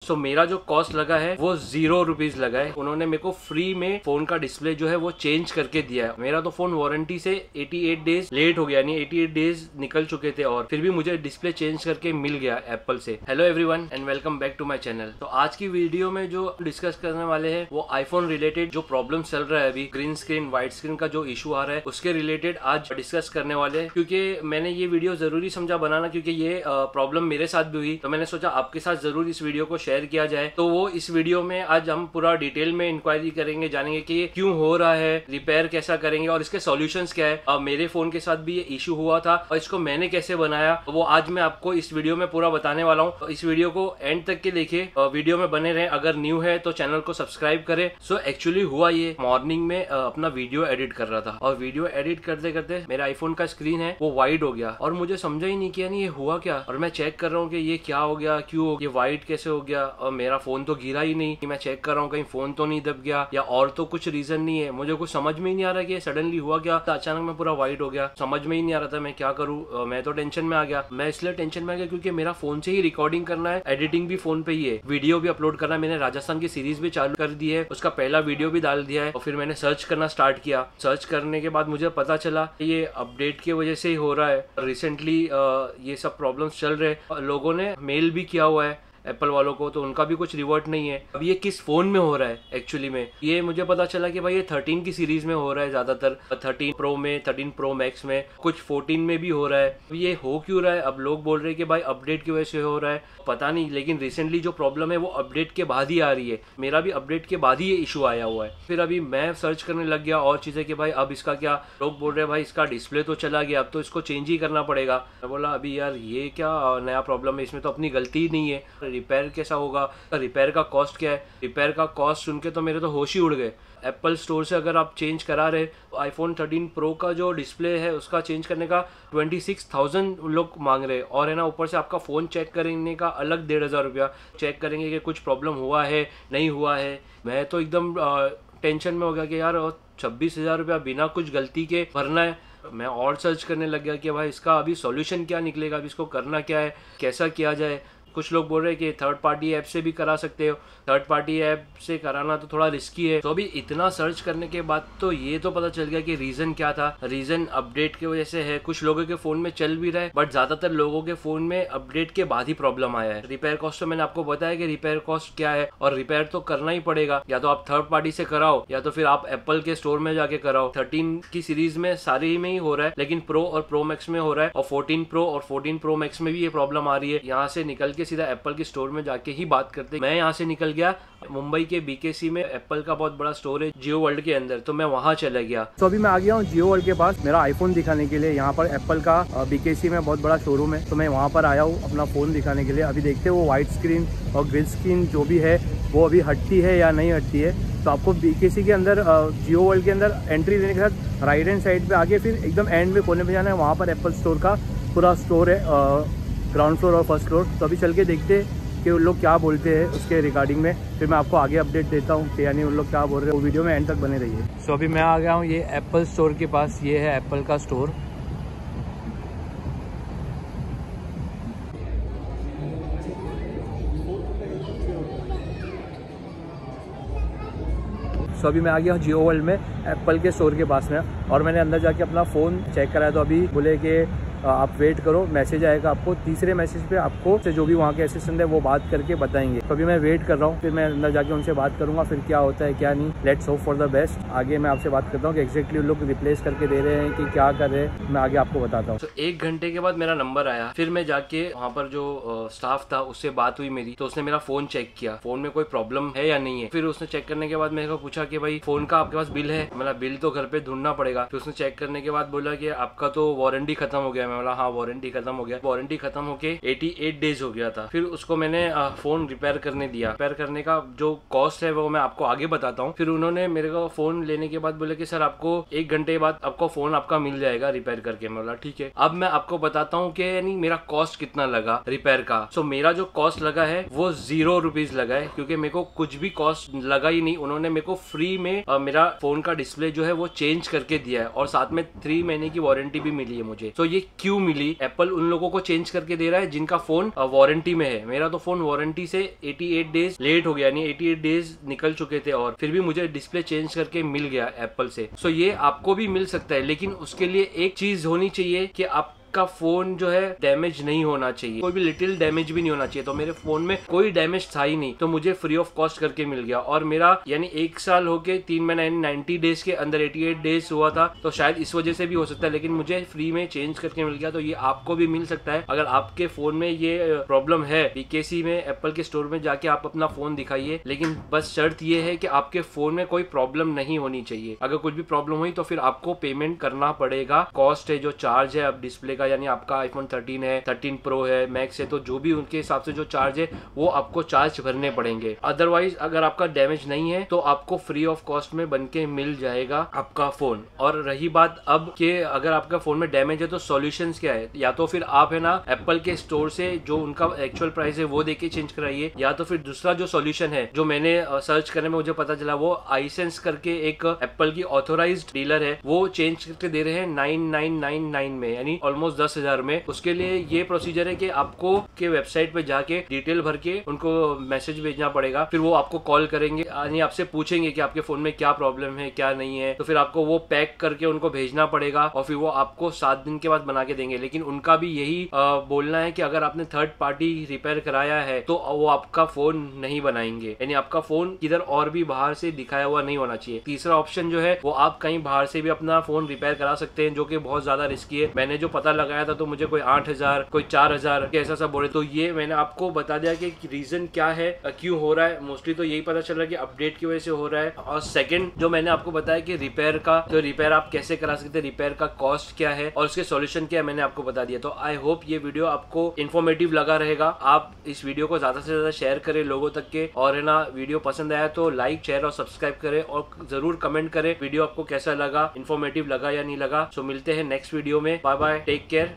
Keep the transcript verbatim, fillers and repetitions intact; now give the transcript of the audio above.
सो मेरा जो कॉस्ट लगा है वो जीरो रुपीज लगा है। उन्होंने मेरे को फ्री में फोन का डिस्प्ले जो है वो चेंज करके दिया है। मेरा तो फोन वारंटी से अठासी डेज लेट हो गया, नहीं अठासी डेज निकल चुके थे और फिर भी मुझे डिस्प्ले चेंज करके मिल गया एप्पल से। Hello everyone and welcome back to my channel. तो आज की वीडियो में जो डिस्कस करने वाले हैं वो आईफोन रिलेटेड जो प्रॉब्लम चल रहा है अभी, ग्रीन स्क्रीन व्हाइट स्क्रीन का जो इशू आ रहा है उसके रिलेटेड आज डिस्कस करने वाले हैं। क्योंकि मैंने ये वीडियो जरूरी समझा बनाना, क्योंकि ये प्रॉब्लम मेरे साथ भी हुई, तो मैंने सोचा आपके साथ जरूर इस वीडियो को शेयर किया जाए। तो वो इस वीडियो में आज हम पूरा डिटेल में इंक्वायरी करेंगे, जानेंगे कि ये क्यों हो रहा है, रिपेयर कैसा करेंगे और इसके सॉल्यूशंस क्या है। अब मेरे फोन के साथ भी ये इशू हुआ था और इसको मैंने कैसे बनाया वो आज मैं आपको इस वीडियो में पूरा बताने वाला हूँ। इस वीडियो को एंड तक के देखिए, वीडियो में बने रहे। अगर न्यू है तो चैनल को सब्सक्राइब करें। सो एक्चुअली हुआ ये, मॉर्निंग में अपना वीडियो एडिट कर रहा था और वीडियो एडिट करते करते मेरा आईफोन का स्क्रीन है वो वाइड हो गया और मुझे समझा ही नहीं किया नहीं ये हुआ क्या। और मैं चेक कर रहा हूँ कि ये क्या हो गया, क्यों हो, ये वाइड कैसे हो गया और मेरा फोन तो गिरा ही नहीं। मैं चेक कर रहा हूँ कहीं फोन तो नहीं दब गया या और तो कुछ रीजन नहीं है। मुझे कुछ समझ में ही नहीं आ रहा कि सडनली हुआ क्या, तो अचानक मैं पूरा वाइड हो गया। समझ में ही नहीं आ रहा था मैं क्या करूँ। मैं तो टेंशन में आ गया। मैं इसलिए टेंशन में आ गया क्योंकि मेरा फोन से ही रिकॉर्डिंग करना है, एडिटिंग भी फोन पे ही है, वीडियो भी अपलोड करना है। मैंने राजस्थान की सीरीज भी चालू कर दी है, उसका पहला वीडियो भी डाल दिया है और फिर मैंने सर्च करना स्टार्ट किया। सर्च करने के बाद मुझे पता चला ये अपडेट की वजह से ही हो रहा है। रिसेंटली ये सब प्रॉब्लम्स चल रहे हैं। लोगों ने मेल भी किया हुआ है एप्पल वालों को, तो उनका भी कुछ रिवर्ट नहीं है। अब ये किस फोन में हो रहा है एक्चुअली में, ये मुझे पता चला कि भाई ये थर्टीन की सीरीज में हो रहा है ज्यादातर, थर्टीन प्रो में, थर्टीन प्रो मैक्स में, कुछ फोर्टीन में भी हो रहा है। अब ये हो क्यों रहा है? अब लोग बोल रहे हैं कि भाई अपडेट की वजह से हो रहा है, पता नहीं। लेकिन रिसेंटली जो प्रॉब्लम है वो अपडेट के बाद ही आ रही है। मेरा भी अपडेट के बाद ही ये इशू आया हुआ है। फिर अभी मैं सर्च करने लग गया और चीजें कि भाई अब इसका क्या। लोग बोल रहे हैं भाई इसका डिस्प्ले तो चला गया, अब तो इसको चेंज ही करना पड़ेगा। मैं बोला अभी यार ये क्या नया प्रॉब्लम है, इसमें तो अपनी गलती ही नहीं है। रिपेयर कैसा होगा, रिपेयर का कॉस्ट क्या है? रिपेयर का कॉस्ट सुन के तो मेरे तो होश ही उड़ गए। एप्पल स्टोर से अगर आप चेंज करा रहे आईफोन थर्टीन प्रो का जो डिस्प्ले है उसका चेंज करने का ट्वेंटी सिक्स थाउजेंड लोग मांग रहे हैं और है ना ऊपर से आपका फोन चेक करने का अलग डेढ़ हजार रुपया चेक करेंगे कि कुछ प्रॉब्लम हुआ है नहीं हुआ है। मैं तो एकदम टेंशन में हो गया कि यार छब्बीस हजार रुपया बिना कुछ गलती के भरना है। मैं और सर्च करने लग गया कि भाई इसका अभी सॉल्यूशन क्या निकलेगा, अभी इसको करना क्या है, कैसा किया जाए। कुछ लोग बोल रहे हैं कि थर्ड पार्टी ऐप से भी करा सकते हो। थर्ड पार्टी ऐप से कराना तो थोड़ा रिस्की है। तो अभी इतना सर्च करने के बाद तो ये तो पता चल गया कि रीजन क्या था। रीजन अपडेट की वजह से है। कुछ लोगों के फोन में चल भी रहा है बट ज्यादातर लोगों के फोन में अपडेट के बाद ही प्रॉब्लम आया है। रिपेयर कॉस्ट तो मैंने आपको बताया कि रिपेयर कॉस्ट क्या है और रिपेयर तो करना ही पड़ेगा। या तो आप थर्ड पार्टी से कराओ या तो फिर आप एप्पल के स्टोर में जाके कराओ। थर्टीन की सीरीज में सारे में ही हो रहा है, लेकिन प्रो और प्रो मैक्स में हो रहा है और फोर्टीन प्रो और फोर्टीन प्रो मैक्स में भी ये प्रॉब्लम आ रही है। यहाँ से निकल के सीधा एप्पल के स्टोर में जाके ही बात करते। मैं यहाँ से निकल गया मुंबई के बीकेसी में, एप्पल का बहुत बड़ा स्टोर है जियो वर्ल्ड के अंदर, तो मैं वहाँ चला गया। तो अभी मैं आ गया हूँ जियो वर्ल्ड के पास मेरा आईफोन दिखाने के लिए। यहाँ पर एप्पल का बीकेसी में बहुत बड़ा शोरूम है, तो मैं वहाँ पर आया हूँ अपना फोन दिखाने के लिए। अभी देखते हैं वो व्हाइट स्क्रीन और ग्रीन स्क्रीन जो भी है वो अभी हटती है या नहीं हटती है। तो आपको बीकेसी के अंदर जियो वर्ल्ड के अंदर एंट्री देने के साथ राइट हैंड साइड पे आगे फिर एकदम एंड में कोने पे जाना है। वहाँ पर एप्पल स्टोर का पूरा स्टोर है, ग्राउंड फ्लोर और फर्स्ट फ्लोर। तो अभी चल के देखते हैं कि उन लोग क्या बोलते हैं उसके रिगार्डिंग में, फिर मैं आपको आगे अपडेट देता हूँ कि यानी उन लोग क्या बोल रहे हैं। वो वीडियो में एंड तक बने रहिए। सो अभी मैं आ गया हूँ ये एप्पल स्टोर के पास। ये है एप्पल का स्टोर। सो अभी मैं आ गया हूँ जियो वर्ल्ड में एप्पल के स्टोर के पास में और मैंने अंदर जाके अपना फ़ोन चेक कराया। तो अभी बोले कि आप वेट करो, मैसेज आएगा आपको। तीसरे मैसेज पे आपको से जो भी वहाँ के असिस्टेंट है वो बात करके बताएंगे। तो अभी मैं वेट कर रहा हूँ, फिर मैं अंदर जाके उनसे बात करूंगा, फिर क्या होता है क्या नहीं। Let's hope for the best. आगे मैं आपसे बात करता हूँ कि एक्जैक्टली लोग रिप्लेस करके दे रहे हैं कि क्या कर रहे हैं, मैं आगे आपको बताता हूँ। तो एक घंटे के बाद मेरा नंबर आया, फिर मैं जाके वहाँ पर जो स्टाफ था उससे बात हुई मेरी, तो उसने मेरा फोन चेक किया, फोन में कोई प्रॉब्लम है या नहीं है। फिर उसने चेक करने के बाद मेरे को पूछा कि भाई फोन का आपके पास बिल है? मेरा बिल तो घर पे ढूंढना पड़ेगा। फिर उसने चेक करने के बाद बोला कि आपका तो वारंटी खत्म हो गया। मैं बोला हाँ वारंटी खत्म हो गया। वारंटी खत्म होके अठासी डेज हो गया था। फिर उसको मैंने आ, फोन रिपेयर करने दिया। रिपेयर करने का जो कॉस्ट है वो मैं आपको आगे बताता हूँ। फिर उन्होंने मेरे को फोन लेने के बाद बोले कि सर आपको एक घंटे बाद आपको फोन आपका मिल जाएगा रिपेयर करके। मैं बोला ठीक है। अब मैं आपको बताता हूँ कि यानी मेरा कॉस्ट कितना लगा रिपेयर का। सो मेरा जो कॉस्ट लगा है वो जीरो रुपीज लगा है, क्योंकि मेरे को कुछ भी कॉस्ट लगा ही नहीं। उन्होंने मेरे को फ्री में आ, मेरा फोन का डिस्प्ले जो है वो चेंज करके दिया है और साथ में थ्री महीने की वारंटी भी मिली है मुझे। तो ये क्यों मिली? एप्पल उन लोगों को चेंज करके दे रहा है जिनका फोन वारंटी में है। मेरा तो फोन वारंटी से अठासी डेज लेट हो गया, यानी अठासी डेज निकल चुके थे और फिर भी मुझे डिस्प्ले चेंज करके मिल गया एप्पल से। सो ये आपको भी मिल सकता है, लेकिन उसके लिए एक चीज होनी चाहिए कि आप का फोन जो है डैमेज नहीं होना चाहिए, कोई भी लिटिल डैमेज भी नहीं होना चाहिए। तो मेरे फोन में कोई डैमेज था ही नहीं, तो मुझे फ्री ऑफ कॉस्ट करके मिल गया। और मेरा यानी एक साल हो के तीन महीने नाइन्टी डेज के अंदर अठासी डेज हुआ था, तो शायद इस वजह से भी हो सकता है, लेकिन मुझे फ्री में चेंज करके मिल गया। तो ये आपको भी मिल सकता है। अगर आपके फोन में ये प्रॉब्लम है, बीकेसी में एप्पल के स्टोर में जाके आप अपना फोन दिखाइए, लेकिन बस शर्त ये है कि आपके फोन में कोई प्रॉब्लम नहीं होनी चाहिए। अगर कुछ भी प्रॉब्लम हुई तो फिर आपको पेमेंट करना पड़ेगा। कॉस्ट है जो चार्ज है अब डिस्प्ले का, यानी आपका आईफोन थर्टीन है, थर्टीन प्रो है, मैक्स है, तो जो भी उनके हिसाब से जो चार्ज है वो आपको चार्ज भरने पड़ेंगे। अदरवाइज अगर आपका डैमेज नहीं है तो आपको फ्री ऑफ कॉस्ट में बन के मिल जाएगा आपका फोन। और रही बात अब कि अगर आपका फोन में डैमेज है तो सॉल्यूशंस क्या है, या तो फिर आप है ना एप्पल के स्टोर से जो उनका एक्चुअल प्राइस है वो देके चेंज कराइए, या तो फिर दूसरा जो सॉल्यूशन है जो मैंने सर्च करने में मुझे पता चला, वो आईसेंस करके एक एप्पल की ऑथोराइज्ड डीलर है, वो चेंज करके दे रहे हैं नाइन नाइन नाइन नाइन में, यानी ऑलमोस्ट दस हजार में। उसके लिए ये प्रोसीजर है कि आपको के वेबसाइट पे जाके डिटेल भर के उनको मैसेज भेजना पड़ेगा, फिर वो आपको कॉल करेंगे, यानी आपसे पूछेंगे कि आपके फोन में क्या प्रॉब्लम है क्या नहीं है, तो फिर आपको वो पैक करके उनको भेजना पड़ेगा और फिर वो आपको सात दिन के बाद बना के देंगे। लेकिन उनका भी यही आ, बोलना है कि अगर आपने थर्ड पार्टी रिपेयर कराया है तो वो आपका फोन नहीं बनाएंगे, यानी आपका फोन किधर और भी बाहर से दिखाया हुआ नहीं होना चाहिए। तीसरा ऑप्शन जो है वो आप कहीं बाहर से भी अपना फोन रिपेयर करा सकते हैं, जो कि बहुत ज्यादा रिस्की है। मैंने जो पता लगाया था तो मुझे कोई आठ हजार कोई चार हजार ऐसा सब बोले, तो ये मैंने आपको बता दिया कि रीजन क्या है, क्यों हो रहा है। मोस्टली तो यही पता चल रहा है कि अपडेट की वजह से हो रहा है। और सेकंड जो मैंने आपको बताया कि रिपेयर का, तो रिपेयर आप कैसे करा सकते हैं, रिपेयर का कॉस्ट क्या है और उसके सॉल्यूशन क्या है, मैंने आपको बता दिया। तो आई होप ये वीडियो आपको इन्फॉर्मेटिव लगा रहेगा। आप इस वीडियो को ज्यादा से ज्यादा शेयर करें लोगों तक के, और है ना वीडियो पसंद आया तो लाइक शेयर और सब्सक्राइब करें, और जरूर कमेंट करें वीडियो आपको कैसा लगा, इन्फॉर्मेटिव लगा या नहीं लगा। सो मिलते हैं नेक्स्ट वीडियो में। Bye bye, take care.